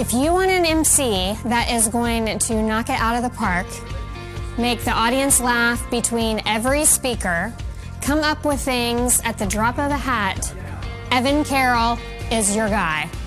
If you want an MC that is going to knock it out of the park, make the audience laugh between every speaker, come up with things at the drop of a hat, Evan Carroll is your guy.